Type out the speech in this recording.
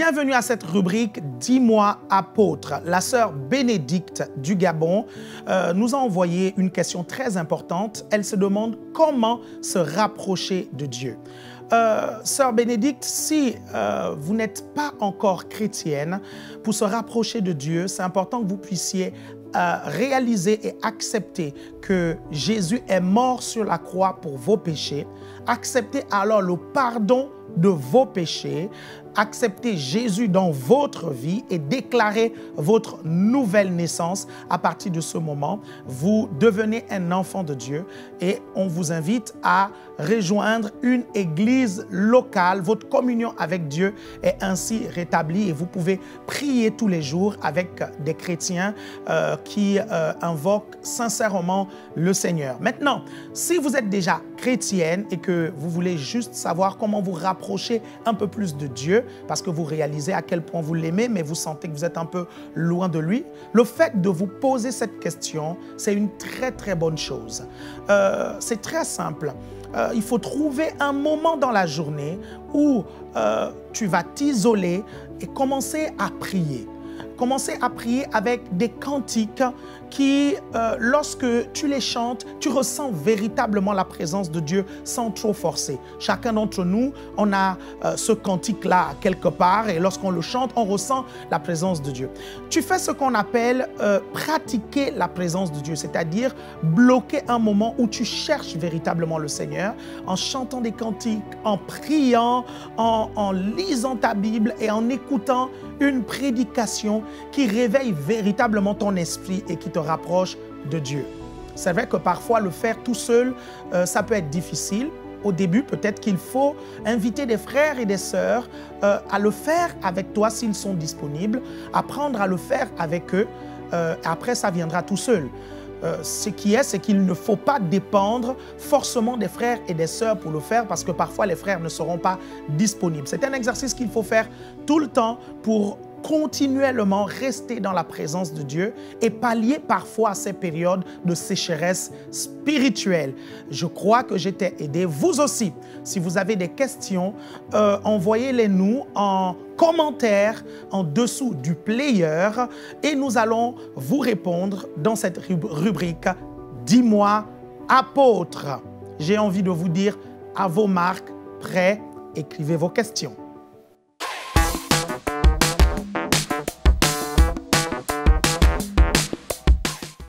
Bienvenue à cette rubrique « Dis-moi apôtre ». La sœur Bénédicte du Gabon nous a envoyé une question très importante. Elle se demande comment se rapprocher de Dieu. Sœur Bénédicte, si vous n'êtes pas encore chrétienne, pour se rapprocher de Dieu, c'est important que vous puissiez réaliser et accepter que Jésus est mort sur la croix pour vos péchés. Acceptez alors le pardon de vos péchés, acceptez Jésus dans votre vie et déclarez votre nouvelle naissance. À partir de ce moment, vous devenez un enfant de Dieu et on vous invite à rejoindre une église locale. Votre communion avec Dieu est ainsi rétablie et vous pouvez prier tous les jours avec des chrétiens qui invoquent sincèrement le Seigneur. Maintenant, si vous êtes déjà chrétienne et que vous voulez juste savoir comment vous rapprocher un peu plus de Dieu, parce que vous réalisez à quel point vous l'aimez, mais vous sentez que vous êtes un peu loin de lui, le fait de vous poser cette question, c'est une très bonne chose. C'est très simple. Il faut trouver un moment dans la journée où tu vas t'isoler et commencer à prier. Commencez à prier avec des cantiques qui, lorsque tu les chantes, tu ressens véritablement la présence de Dieu sans trop forcer. Chacun d'entre nous, on a ce cantique-là quelque part et lorsqu'on le chante, on ressent la présence de Dieu. Tu fais ce qu'on appelle pratiquer la présence de Dieu, c'est-à-dire bloquer un moment où tu cherches véritablement le Seigneur en chantant des cantiques, en priant, en lisant ta Bible et en écoutant une prédication qui réveille véritablement ton esprit et qui te rapproche de Dieu. C'est vrai que parfois le faire tout seul, ça peut être difficile. Au début, peut-être qu'il faut inviter des frères et des sœurs à le faire avec toi s'ils sont disponibles, apprendre à le faire avec eux. Après, ça viendra tout seul. Ce qui est, c'est qu'il ne faut pas dépendre forcément des frères et des sœurs pour le faire parce que parfois les frères ne seront pas disponibles. C'est un exercice qu'il faut faire tout le temps pour continuellement rester dans la présence de Dieu et pallier parfois ces périodes de sécheresse spirituelle. Je crois que je t'ai aidé. Vous aussi, si vous avez des questions, envoyez-les nous en commentaire en dessous du player et nous allons vous répondre dans cette rubrique « Dis-moi apôtre ». J'ai envie de vous dire à vos marques, prêts, écrivez vos questions.